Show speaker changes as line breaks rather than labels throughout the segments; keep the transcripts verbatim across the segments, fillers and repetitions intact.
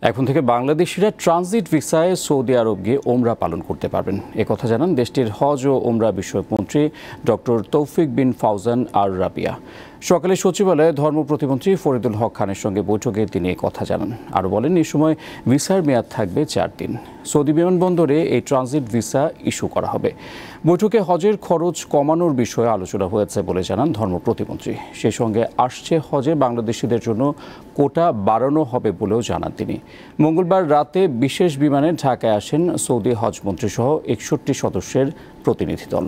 এখন থেকে বাংলাদেশিরা ট্রানজিট ভিসায় সৌদি আরব গিয়ে ওমরা পালন করতে পারবেন। একথা জানান দেশটির হজ ও ওমরা বিষয়ক মন্ত্রী ডক্টর তৌফিক বিন ফাউজান আর রাবিয়া। সকালে সচিবালয়ে ধর্ম প্রতিমন্ত্রী ফরিদুল হক খানের সঙ্গে বৈঠকে তিনি কথা জানান। আরও বলেন, এই সময় ভিসার মেয়াদ থাকবে চার দিন। সৌদি বিমানবন্দরে এই ট্রানজিট ভিসা ইস্যু করা হবে। বৈঠকে হজের খরচ কমানোর বিষয়ে আলোচনা হয়েছে বলে জানান ধর্ম প্রতিমন্ত্রী। সেই সঙ্গে আসছে হজে বাংলাদেশিদের জন্য কোটা বাড়ানো হবে বলেও জানান তিনি। মঙ্গলবার রাতে বিশেষ বিমানে ঢাকায় আসেন সৌদি হজ মন্ত্রী সহ একষট্টি সদস্যের প্রতিনিধি দল।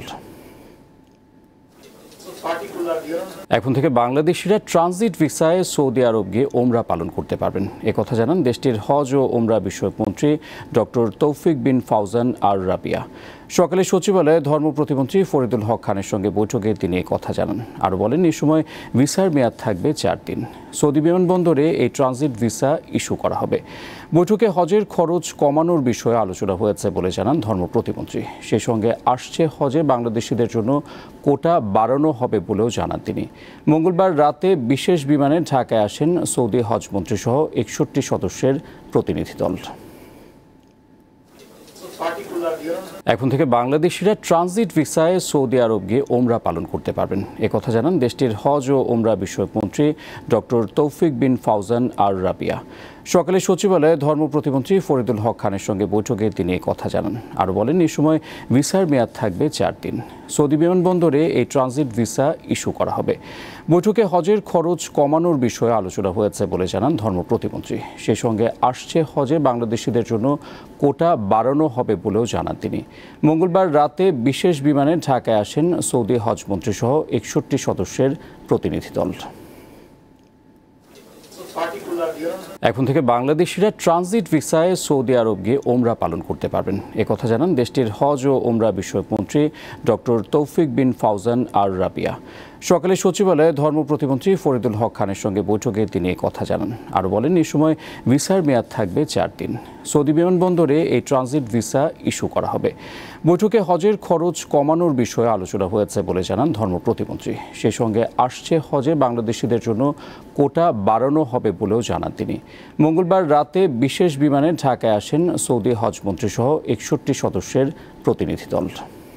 এখন থেকে বাংলাদেশিরা ট্রানজিট ভিসায় সৌদি আরব গিয়ে ওমরা পালন করতে পারবেন। একথা জানান দেশটির হজ ও ওমরা বিষয়ক মন্ত্রী ডক্টর তৌফিক বিন ফাউজান আর রাবিয়া। সকালে সচিবালয়ে ধর্ম প্রতিমন্ত্রী ফরিদুল হক খানের সঙ্গে বৈঠকে তিনি কথা জানান। আরও বলেন, এই সময় ভিসার মেয়াদ থাকবে চার দিন। সৌদি বিমানবন্দরে এই ট্রানজিট ভিসা ইস্যু করা হবে। বৈঠকে হজের খরচ কমানোর বিষয়ে আলোচনা হয়েছে বলে জানান ধর্ম প্রতিমন্ত্রী। সেই সঙ্গে আসছে হজে বাংলাদেশিদের জন্য কোটা বাড়ানো হবে বলেও জানান তিনি। মঙ্গলবার রাতে বিশেষ বিমানে ঢাকায় আসেন সৌদি হজ মন্ত্রী সহ একষট্টি সদস্যের প্রতিনিধি দল। এখন থেকে বাংলাদেশিরা ট্রানজিট ভিসায় সৌদি আরব গিয়ে ওমরা পালন করতে পারবেন। একথা জানান দেশটির হজ ও ওমরা বিষয়ক মন্ত্রী ডক্টর তৌফিক বিন ফাউজান আর রাবিয়া। সকালে সচিবালয়ে ধর্ম প্রতিমন্ত্রী ফরিদুল হক খানের সঙ্গে বৈঠকে তিনি কথা জানান। আরও বলেন, এই সময় ভিসার মেয়াদ থাকবে চার দিন। সৌদি বিমানবন্দরে এই ট্রানজিট ভিসা ইস্যু করা হবে। বৈঠকে হজের খরচ কমানোর বিষয়ে আলোচনা হয়েছে বলে জানান ধর্ম প্রতিমন্ত্রী। সেই সঙ্গে আসছে হজে বাংলাদেশিদের জন্য কোটা বাড়ানো হবে বলেও জানান তিনি। মঙ্গলবার রাতে বিশেষ বিমানে ঢাকায় আসেন সৌদি হজ মন্ত্রী সহ একষট্টি সদস্যের প্রতিনিধি দল। এখন থেকে বাংলাদেশিরা ট্রানজিট ভিসায় সৌদি আরব গিয়ে ওমরা পালন করতে পারবেন। একথা জানান দেশটির হজ ও ওমরা বিষয়ক মন্ত্রী ডক্টর তৌফিক বিন ফাউজান আর রাবিয়া। সকালে সচিবালয়ে ধর্ম প্রতিমন্ত্রী ফরিদুল হক খানের সঙ্গে বৈঠকে তিনি কথা জানান। আরও বলেন, এই সময় ভিসার মেয়াদ থাকবে চার দিন। সৌদি বিমানবন্দরে এই ট্রানজিট ভিসা ইস্যু করা হবে। বৈঠকে হজের খরচ কমানোর বিষয়ে আলোচনা হয়েছে বলে জানান ধর্ম প্রতিমন্ত্রী। সেই সঙ্গে আসছে হজে বাংলাদেশিদের জন্য কোটা বাড়ানো হবে বলেও জানান তিনি। মঙ্গলবার রাতে বিশেষ বিমানে ঢাকায় আসেন সৌদি হজ মন্ত্রী সহ একষট্টি সদস্যের প্রতিনিধি দল।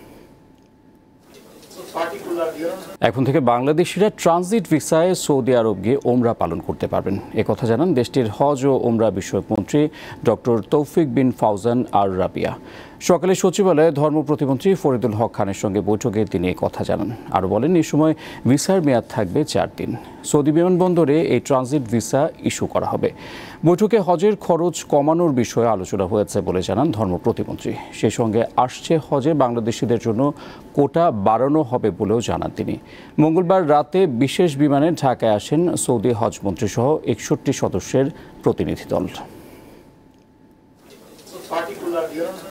এখন থেকে বাংলাদেশিরা ট্রানজিট ভিসায় সৌদি আরব গিয়ে ওমরা পালন করতে পারবেন। একথা জানান দেশটির হজ ও ওমরা বিষয়ক মন্ত্রী ডক্টর তৌফিক বিন ফাউজান আর রাবিয়া। সকালে সচিবালয়ে ধর্ম প্রতিমন্ত্রী ফরিদুল হক খানের সঙ্গে বৈঠকে তিনি কথা জানান। আরও বলেন, এই সময় ভিসার মেয়াদ থাকবে চার দিন। সৌদি বিমানবন্দরে এই ট্রানজিট ভিসা ইস্যু করা হবে। বৈঠকে হজের খরচ কমানোর বিষয়ে আলোচনা হয়েছে বলে জানান ধর্ম প্রতিমন্ত্রী। সেই সঙ্গে আসছে হজে বাংলাদেশিদের জন্য কোটা বাড়ানো হবে বলেও জানান তিনি। মঙ্গলবার রাতে বিশেষ বিমানে ঢাকায় আসেন সৌদি হজ মন্ত্রী সহ একষট্টি সদস্যের প্রতিনিধি দল।